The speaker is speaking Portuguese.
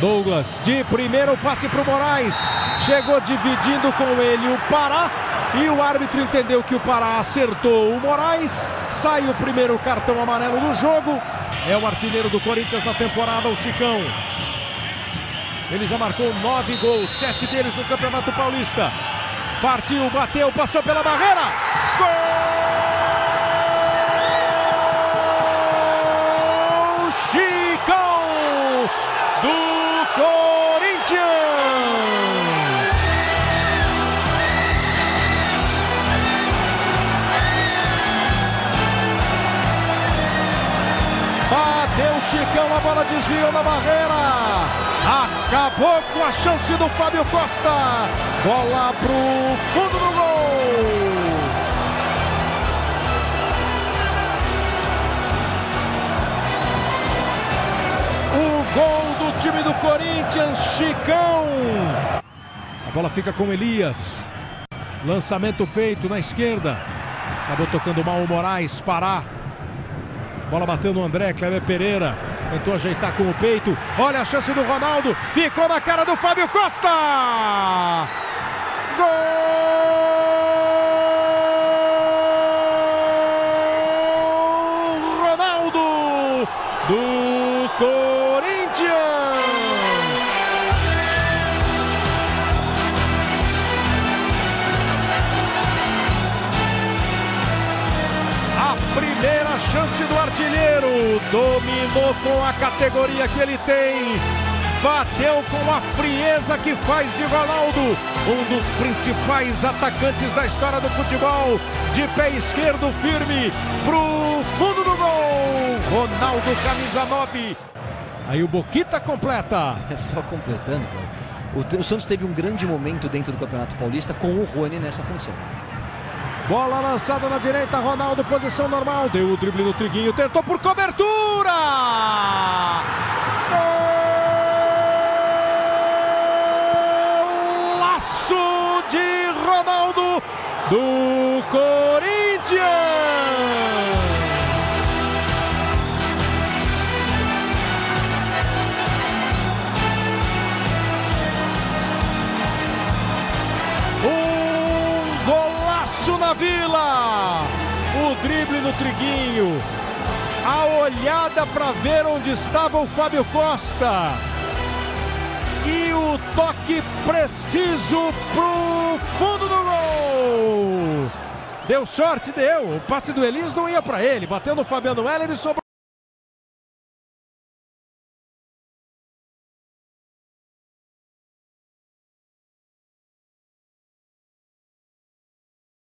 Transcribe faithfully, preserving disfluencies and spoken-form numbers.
Douglas, de primeiro passe para o Moraes, chegou dividindo com ele o Pará, e o árbitro entendeu que o Pará acertou o Moraes, sai o primeiro cartão amarelo do jogo. É o artilheiro do Corinthians na temporada, o Chicão. Ele já marcou nove gols, sete deles no Campeonato Paulista. Partiu, bateu, passou pela barreira, gol! Chicão do Corinthians! Bateu o Chicão, a bola desviou na barreira. Acabou com a chance do Fábio Costa. Bola pro fundo do gol. O gol do time do Corinthians, Chicão. A bola fica com Elias. Lançamento feito na esquerda. Acabou tocando mal o Moraes, Pará. Bola bateu no André, Cleber Pereira. Tentou ajeitar com o peito. Olha a chance do Ronaldo. Ficou na cara do Fábio Costa. Gol! Ronaldo do Corinthians. A primeira chance do artilheiro, dominou com a categoria que ele tem, bateu com a frieza que faz de Ronaldo um dos principais atacantes da história do futebol, de pé esquerdo firme pro fundo do gol, Ronaldo, camisa nove. Aí o Boquita completa. É só completando, cara. O, o Santos teve um grande momento dentro do Campeonato Paulista com o Rony nessa função. Bola lançada na direita, Ronaldo, posição normal. Deu o drible no Triguinho, tentou por cobertura! Golaço de Ronaldo do Corinthians! Na Vila, o drible no Triguinho, a olhada para ver onde estava o Fábio Costa e o toque preciso pro fundo do gol. Deu sorte, deu. O passe do Elias não ia para ele, bateu no Fabiano Heller e sobrou.